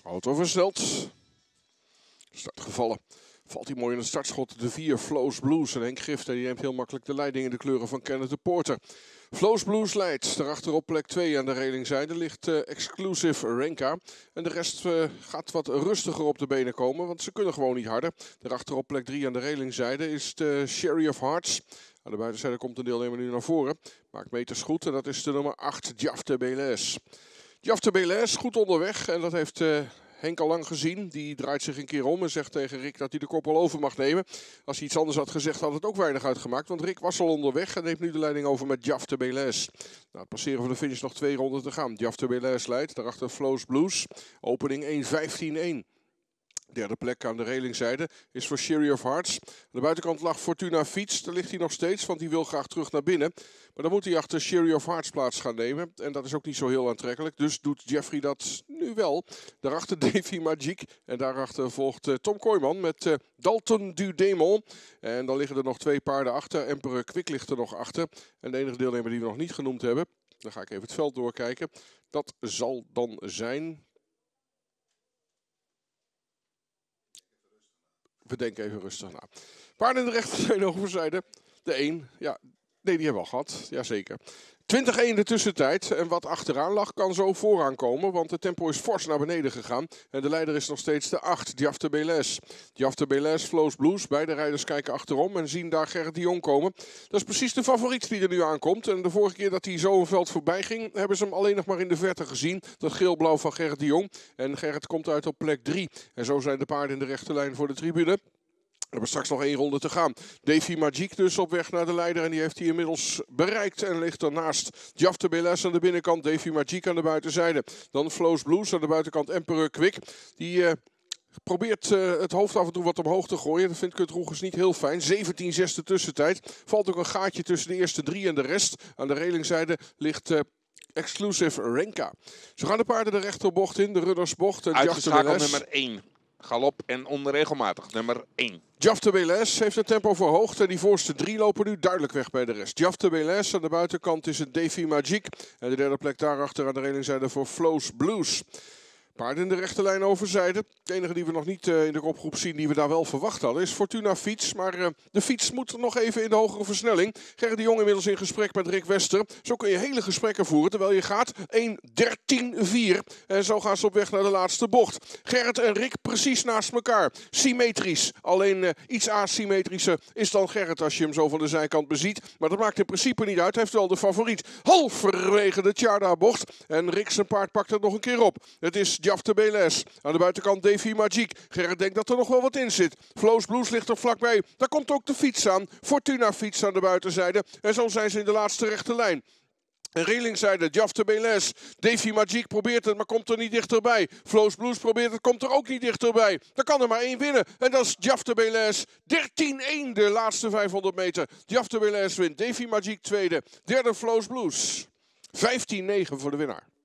Auto versneld. Start gevallen. Valt hij mooi in het startschot. De 4 Flows Blues. En Henk Gift die neemt heel makkelijk de leiding in de kleuren van Kenneth de Porter. Flows Blues leidt. Daarachter op plek 2 aan de relingzijde ligt Exclusive Renka. En de rest gaat wat rustiger op de benen komen. Want ze kunnen gewoon niet harder. Daarachter op plek 3 aan de relingzijde is de Sherry of Hearts. Aan de buitenzijde komt een deelnemer nu naar voren. Maakt meters goed. En dat is de nummer 8 Jafte Beles. Jafte Beles goed onderweg. En dat heeft Henk al lang gezien. Die draait zich een keer om en zegt tegen Rick dat hij de kop al over mag nemen. Als hij iets anders had gezegd had het ook weinig uitgemaakt. Want Rick was al onderweg en neemt nu de leiding over met Jafte Beles. Na het passeren van de finish nog 2 ronden te gaan. Jafte Beles leidt. Daarachter Flows Blues. Opening 1:15:1. Derde plek aan de relingzijde is voor Sherry of Hearts. Aan de buitenkant lag Fortuna Fiets. Daar ligt hij nog steeds, want hij wil graag terug naar binnen. Maar dan moet hij achter Sherry of Hearts plaats gaan nemen. En dat is ook niet zo heel aantrekkelijk. Dus doet Jeffrey dat nu wel. Daarachter Davy Magic. En daarachter volgt Tom Kooijman met Dalton du Demon. En dan liggen er nog 2 paarden achter. Emperor Quick ligt er nog achter. En de enige deelnemer die we nog niet genoemd hebben. Dan ga ik even het veld doorkijken. Dat zal dan zijn... We denken even rustig na. Paarden in de rechterzijde overzijde. De 1. Ja, nee, die hebben we al gehad. Jazeker. 20-1 de tussentijd. En wat achteraan lag kan zo vooraan komen. Want het tempo is fors naar beneden gegaan. En de leider is nog steeds de 8. Jafte Beles. Jafte Beles, Flows Blues. Beide rijders kijken achterom en zien daar Gerrit de Jong komen. Dat is precies de favoriet die er nu aankomt. En de vorige keer dat hij zo een veld voorbij ging, hebben ze hem alleen nog maar in de verte gezien. Dat geel-blauw van Gerrit de Jong. En Gerrit komt uit op plek 3. En zo zijn de paarden in de rechte lijn voor de tribune. We hebben straks nog 1 ronde te gaan. Davy Magic dus op weg naar de leider. En die heeft hij inmiddels bereikt. En ligt ernaast Jafte Beles aan de binnenkant. Davy Magic aan de buitenzijde. Dan Flows Blues aan de buitenkant. Emperor Quick. Die probeert het hoofd af en toe wat omhoog te gooien. Dat vindt Kurt Roegers niet heel fijn. 17-6 de tussentijd. Valt ook een gaatje tussen de eerste 3 en de rest. Aan de relingzijde ligt... Exclusive Renka. Zo gaan de paarden de rechterbocht in. De ruddersbocht. Uitgeschakeld nummer 1. Galop en onregelmatig, nummer 1. Jafte Beles heeft het tempo verhoogd en die voorste 3 lopen nu duidelijk weg bij de rest. Jafte Beles aan de buitenkant is het Davy Magic. En de derde plek daarachter aan de relingzijde voor Flows Blues. Paarden in de rechterlijn overzijde. De enige die we nog niet in de kopgroep zien die we daar wel verwacht hadden is Fortuna Fiets. Maar de fiets moet nog even in de hogere versnelling. Gerrit de Jong inmiddels in gesprek met Rick Wester. Zo kun je hele gesprekken voeren terwijl je gaat 1:13:4. En zo gaan ze op weg naar de laatste bocht. Gerrit en Rick precies naast elkaar. Symmetrisch. Alleen iets asymmetrischer is dan Gerrit als je hem zo van de zijkant beziet. Maar dat maakt in principe niet uit. Hij heeft wel de favoriet. Halverwege de Tjarda-bocht. En Rick zijn paard pakt het nog een keer op. Het is Jafte Beles. Aan de buitenkant Davy Magic. Gerrit denkt dat er nog wel wat in zit. Flows Blues ligt er vlakbij. Daar komt ook de fiets aan. Fortuna Fiets aan de buitenzijde. En zo zijn ze in de laatste rechte lijn. En relingzijde, Jafte Beles. Davy Magic probeert het, maar komt er niet dichterbij. Flows Blues probeert het, komt er ook niet dichterbij. Dan kan er maar 1 winnen. En dat is Jafte Beles. 13-1 de laatste 500 meter. Jafte Beles wint. Davy Magic tweede. Derde Flows Blues. 15-9 voor de winnaar.